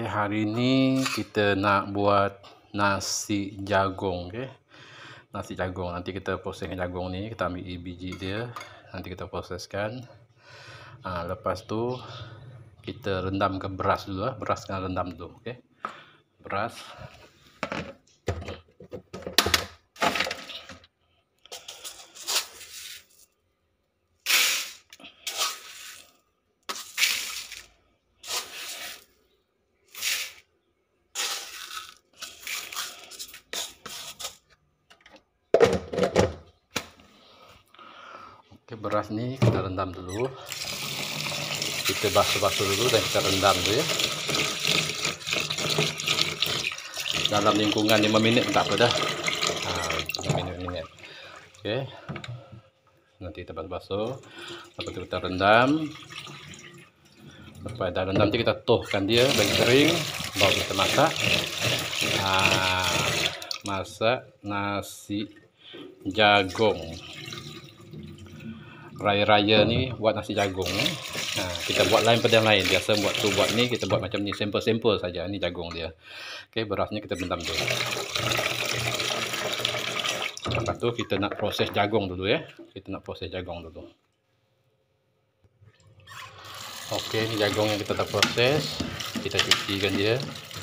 Okey, hari ini kita nak buat nasi jagung, okey. Nasi jagung, nanti kita proseskan jagung ni, kita ambil biji dia, nanti kita proseskan. Lepas tu kita rendamkan beras dulu lah, beras kena rendam dulu, okey. Beras. Okey, beras ni kita rendam dulu. Kita basuh-basuh dulu dan kita rendam dulu ya. Dalam lingkungan 5 minit tak apa dah. 5 minit. Okey. Nanti kita basuh. Lepas tu kita rendam. Lepas dah rendam tu kita tohkan dia bagi kering, baru kita masak. Masak nasi jagung. Raya-raya ni buat nasi jagung ni. Kita buat lain pada yang lain. Biasa buat ni kita buat macam ni, sampel-sampel saja. Ni jagung dia. Okey, berasnya kita rendam dulu. Lepas tu kita nak proses jagung dulu ya. Kita nak proses jagung dulu. Okey, ni jagung yang kita dah proses. Kita cucikan dia.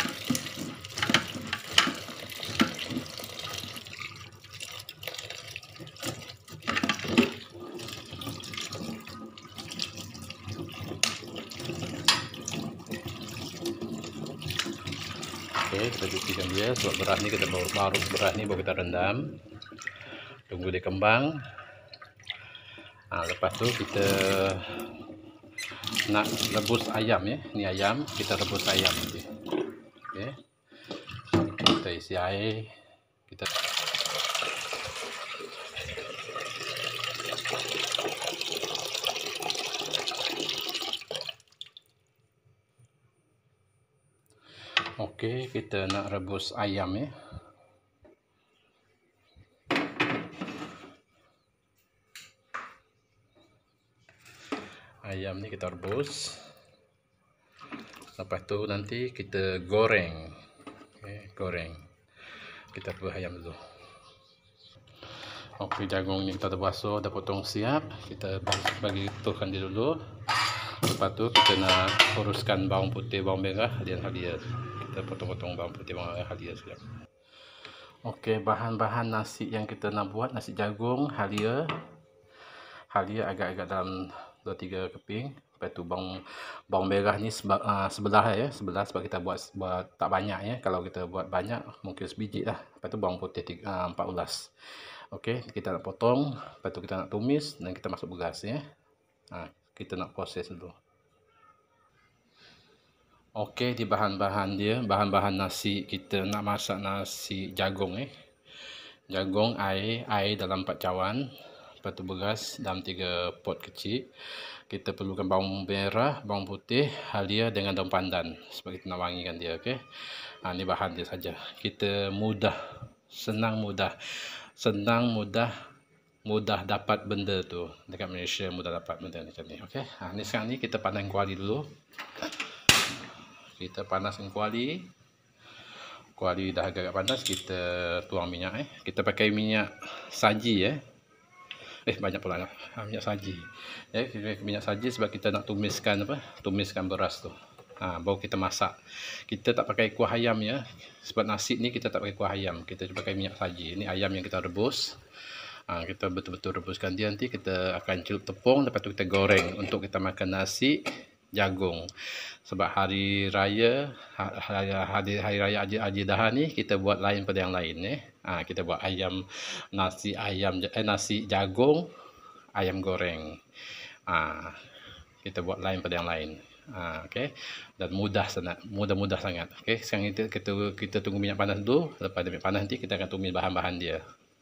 Okey, kita cucikan dia. Sebab beras ni kita baru beras ni baru kita rendam. Tunggu dia kembang. Lepas tu kita nak rebus ayam ya. Ni ayam, kita rebus ayam nanti. Okey. Kita isi air. Kita Okey, kita nak rebus ayam ya. Ayam ni kita rebus. Lepas tu nanti kita goreng. Okey, goreng. Kita rebus ayam dulu. Okey, jagung ni kita dah basuh, dah potong siap. Kita bagi tohkan dia dulu. Lepas tu kita nak uruskan bawang putih, bawang merah dan halia. Kita potong-potong bawang putih, bawang merah, halia sekejap. Okey, bahan-bahan nasi yang kita nak buat, nasi jagung, halia. Halia agak-agak dalam 2-3 keping. Lepas tu bawang merah ni sebelah ya, sebelah sebab kita buat tak banyak ya. Kalau kita buat banyak mungkin sebiji lah. Lepas tu bawang putih 4 ulas. Okey, kita nak potong, lepas tu kita nak tumis dan kita masuk beras ya. Kita nak proses dulu. Okey, di bahan-bahan dia, bahan-bahan nasi kita nak masak nasi jagung Jagung, air dalam 4 cawan. Lepas tu beras dalam 3 pot kecil. Kita perlukan bawang merah, bawang putih, halia dengan daun pandan sebab kita nak wangikan dia, okey. Ni bahan dia saja. Kita senang mudah dapat benda tu. Dekat Malaysia mudah dapat benda macam ni, okey. Ni sekarang ni kita panaskan kuali dulu. Kita panaskan kuali. Kuali dah agak panas, kita tuang minyak Kita pakai minyak saji banyak pula minyak saji. Kita pakai minyak saji sebab kita nak tumiskan beras tu. Baru kita masak. Kita tak pakai kuah ayam ya. Sebab nasi ni kita tak pakai kuah ayam. Kita pakai minyak saji. Ini ayam yang kita rebus. Kita betul-betul rebuskan dia, nanti kita akan celup tepung, lepas tu kita goreng untuk kita makan nasi jagung. Sebab hari raya Haji Daha ni kita buat lain pada yang lain kita buat nasi jagung ayam goreng. Kita buat lain pada yang lain. Okey, dan mudah sangat. Okey, sekarang kita tunggu minyak panas dulu. Lepas minyak panas nanti kita akan tumis bahan-bahan dia.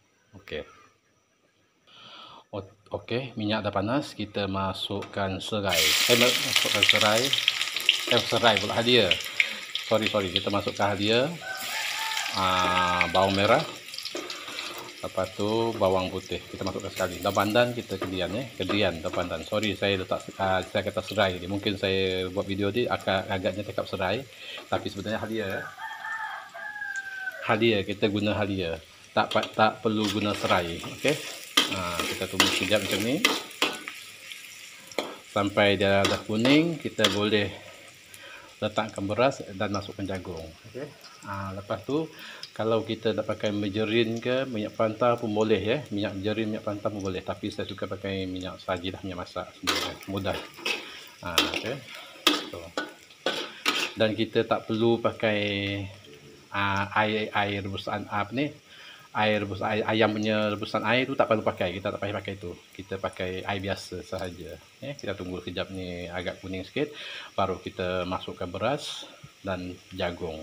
Okey, minyak dah panas, kita masukkan serai. Serai pula, halia. Sorry, kita masukkan halia, bawang merah. Lepas tu bawang putih kita masukkan sekali. Daun pandan kita kedian kedian daun pandan. Sorry saya letak saya kata serai. Mungkin saya buat video ni agaknya cakap serai, tapi sebenarnya halia. Halia kita guna halia. Tak perlu guna serai. Okey. Kita tunggu sekejap macam ni. Sampai dia dah kuning, kita boleh letakkan beras dan masukkan jagung. Okey. Lepas tu kalau kita nak pakai margarin ke minyak pantar pun boleh ya. Minyak margarin, minyak pantar pun boleh, tapi saya suka pakai minyak sajilah, minyak masak sebenarnya. Mudah. Okey. So. Dan kita tak perlu pakai air rebusan air rebus ayam punya rebusan air tu tak perlu pakai. Kita tak payah pakai tu. Kita pakai air biasa sahaja. Kita tunggu sekejap ni agak kuning sikit, baru kita masukkan beras dan jagung.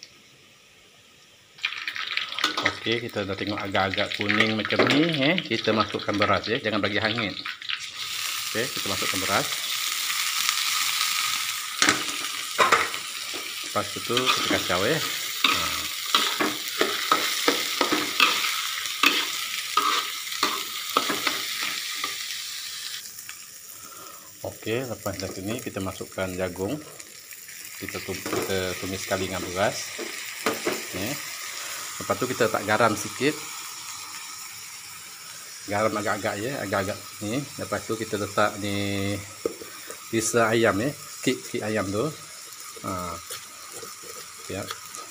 Okey, kita dah tengok agak-agak kuning macam ni, kita masukkan beras jangan bagi hangit. Okey, kita masukkan beras. Lepas tu kita kacau Okey, lepas dari ni kita masukkan jagung. Kita tumis sekali dengan beras. Lepas tu kita letak garam sikit. Garam agak-agak agak-agak ni. Lepas tu kita letak ni pisa ayam kik ayam tu. Ya.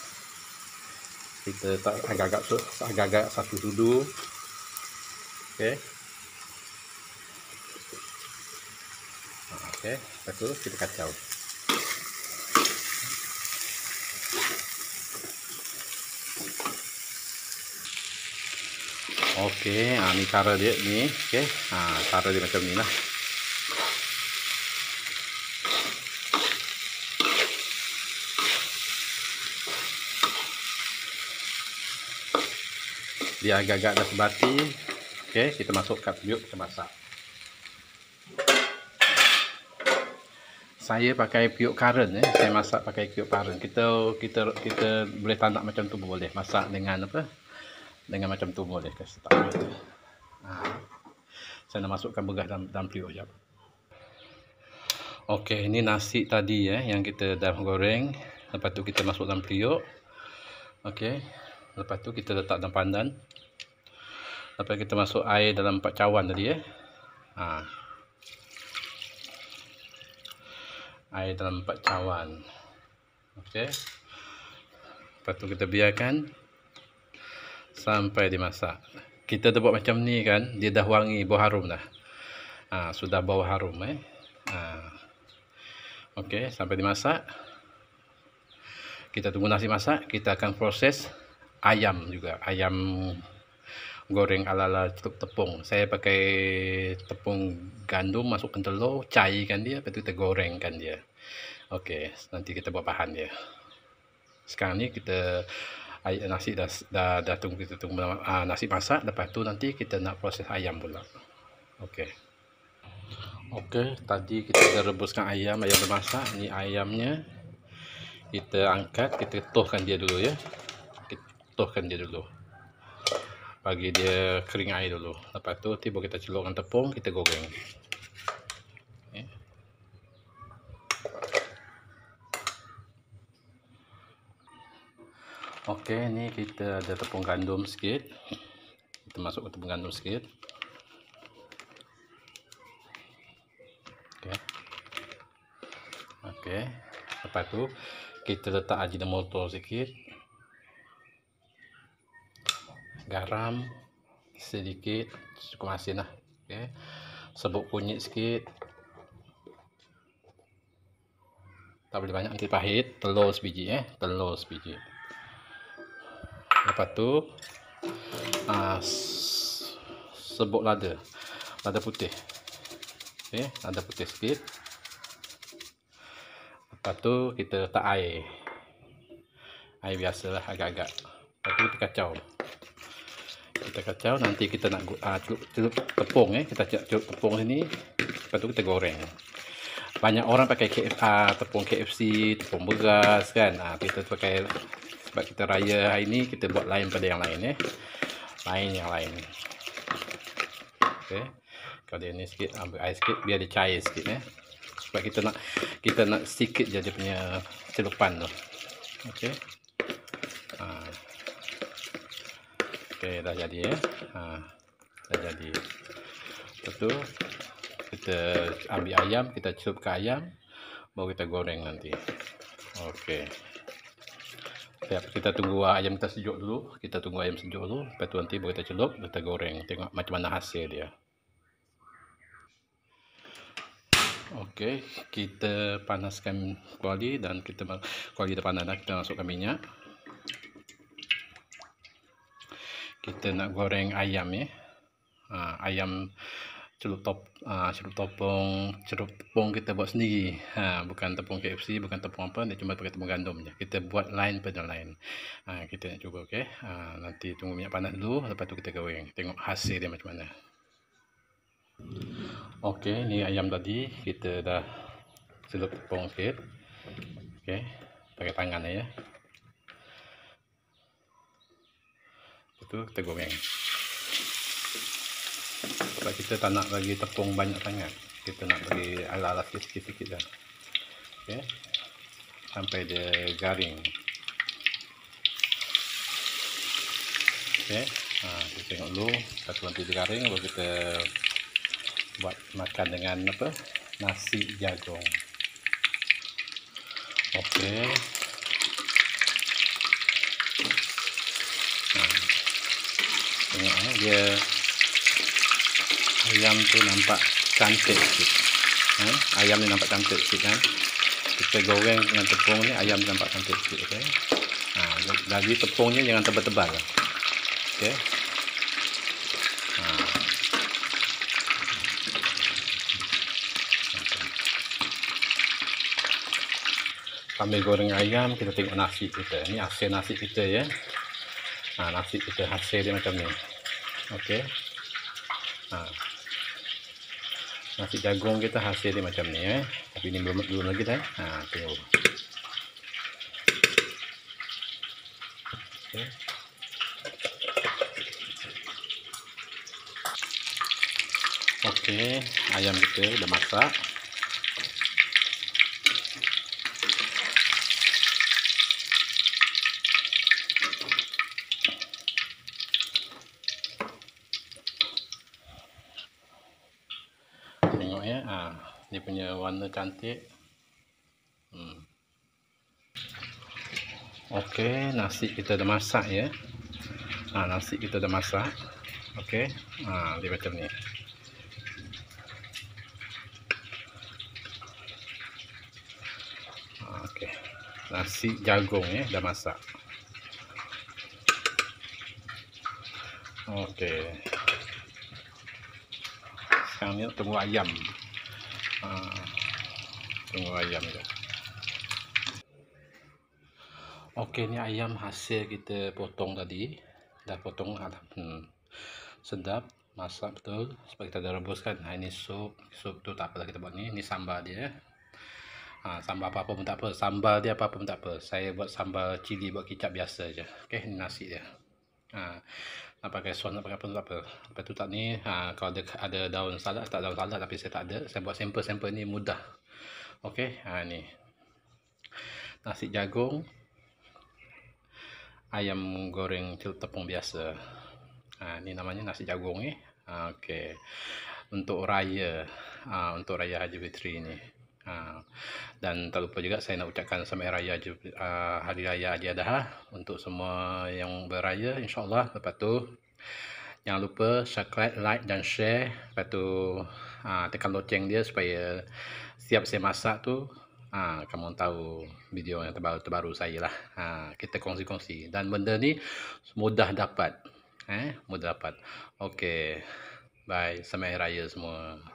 Kita letak agak-agak satu sudu. Okey. Okey, lepas tu kita kacau. Okey, ni cara dia ni. Okey, cara dia macam ni lah. Dia agak-agak dah sebati. Okey, kita masukkan periuk, kita masak. Saya pakai periuk karen saya masak pakai periuk karen. Kita boleh tanak macam tu pun boleh. Masak dengan apa? Dengan macam tu boleh ke start. Saya nak masukkan beras dalam periuk jap. Okey, ini nasi tadi yang kita dah goreng. Lepas tu kita masuk dalam periuk. Okey. Lepas tu kita letak dalam pandan. Lepas kita masuk air dalam 4 cawan tadi air dalam 4 cawan. Okey. Lepas tu kita biarkan sampai dimasak. Kita dah buat macam ni kan, dia dah wangi bau harum dah. Sudah bau harum Okey, sampai dimasak. Kita tunggu nasi masak, kita akan proses ayam juga. Ayam goreng ala-ala celup tepung. Saya pakai tepung gandum, masukkan telur, cairkan dia, lepas tu kita gorengkan dia. Okey, nanti kita buat bahan dia. Sekarang ni kita nasi dah tunggu, kita tunggu nasi masak, lepas tu nanti kita nak proses ayam pula. Okey. Okey, tadi kita dah rebuskan ayam dah masak. Ni ayamnya. Kita angkat, kita tuhkan dia dulu Kita tuhkan dia dulu. Bagi dia kering air dulu. Lepas tu tiba kita celupkan tepung, kita goreng. Okey, ni kita ada tepung gandum sikit. Kita masukkan tepung gandum sikit. Okey. Lepas tu kita letak ajinomoto sikit. Garam sedikit, cukup asin lah. Okey. Serbuk kunyit sikit. Tak boleh banyak, nanti pahit. Telur sebiji telur sebiji. Lepas tu serbuk lada putih. Okey, lada putih sikit. Lepas tu kita letak air biasalah agak-agak. Lepas tu kita kacau. Nanti kita nak celup tepung kita celup tepung sini. Lepas tu kita goreng. Banyak orang pakai tepung KFC, tepung beras kan. Kita pakai, sebab kita raya hari ni, kita buat lain pada yang lain yang lain. Okey, kalau dia ni sikit, ambil air sikit biar dia cair sikit sebab kita nak sikit je dia punya celupan tu. Okey. Okey, dah jadi dah jadi. Lepas tu kita ambil ayam, kita celupkan ayam, baru kita goreng nanti. Okey. Kita tunggu ayam kita sejuk dulu. Kita tunggu ayam sejuk dulu. Lepas tu nanti baru kita celup, kita goreng. Tengok macam mana hasil dia. Okey, kita panaskan kuali dan kuali dah panas dah, kita masukkan minyak. Kita nak goreng ayam ayam celup tepung kita buat sendiri. Bukan tepung KFC, bukan tepung apa, dia cuma pakai tepung gandum je. Kita buat lain pada lain. Kita nak cuba, okey. Nanti tunggu minyak panas dulu, lepas tu kita goreng. Tengok hasil dia macam mana. Okey, ni ayam tadi kita dah celup tepung sikit. Okey, pakai tangan ya. Lepas tu kita goreng. Sebab kita tak nak bagi tepung banyak sangat, kita nak bagi ala-ala sikit-sikit dah. Okey, sampai dia garing. Okey, kita tengok dulu. Lepas nanti dia garing, baru kita buat makan dengan apa, nasi jagung. Okey, tengok dia ayam tu nampak cantik sikit. Ayam ni nampak cantik sikit kan. Kita goreng dengan tepung ni, ayam tu nampak cantik sikit. Okey. Lagi tepungnya jangan tebal-tebal. Okey. Sambil goreng ayam, kita tengok nasi kita. Ni hasil nasi kita ya. Nasi kita hasil dia macam ni. Okey. Nasi jagung kita hasil dia macam ni tapi ni belum lagi dah. Tengok. Okey. Okey, ayam kita dah masak. Tengok ya, dia punya warna cantik. Okey, nasi kita dah masak ya. Nasi kita dah masak. Okey, dia macam ni. Okey, nasi jagung ya dah masak. Okey, sekarang ni tunggu ayam. Tunggu ayam je. Okey, ni ayam hasil kita potong tadi. Dah potong sedap, masak betul. Sebab kita dah rebuskan. Ini sup tu tak apalah kita buat ni. Ini sambal dia. Sambal apa-apa pun tak apa. Sambal dia apa-apa pun tak apa. Saya buat sambal cili, buat kicap biasa je. Okey, ni nasi dia. Nak pakai sos, nak pakai apa tak apa. Lepas tu tak ni, kalau ada daun salad, tak daun salad tapi saya tak ada. Saya buat sampel-sampel ni mudah. Okey, ni nasi jagung, ayam goreng celup tepung biasa. Ni namanya nasi jagung ni. Okey, untuk raya, untuk raya Haji Fitri ni. Dan tak lupa juga saya nak ucapkan selamat raya hari raya Haji Adha untuk semua yang beraya, insya-Allah. Lepas tu jangan lupa subscribe, like dan share. Lepas tu tekan loceng dia supaya setiap saya masak tu kamu tahu video yang terbaru saya lah. Kita kongsi-kongsi dan benda ni mudah dapat. Mudah dapat. Okey, bye, selamat raya semua.